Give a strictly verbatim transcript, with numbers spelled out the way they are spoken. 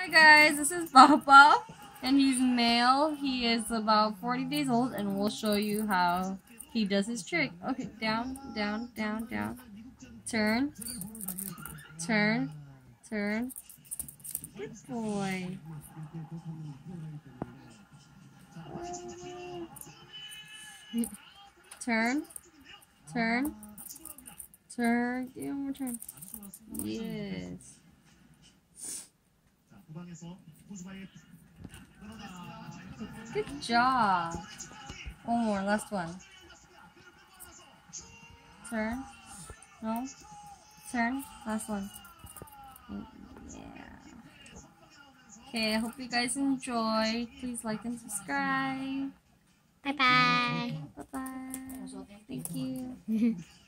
Hi guys, this is Bao Bao, and he's male. He is about forty days old, and we'll show you how he does his trick. Okay, down, down, down, down. Turn, turn, turn. Good boy. Turn, turn, turn. Give him one more turn. Yes. Good job. One more, last one. Turn. No. Turn. Last one. Yeah. Okay, I hope you guys enjoy. Please like and subscribe. Bye bye. Bye bye. Thank you.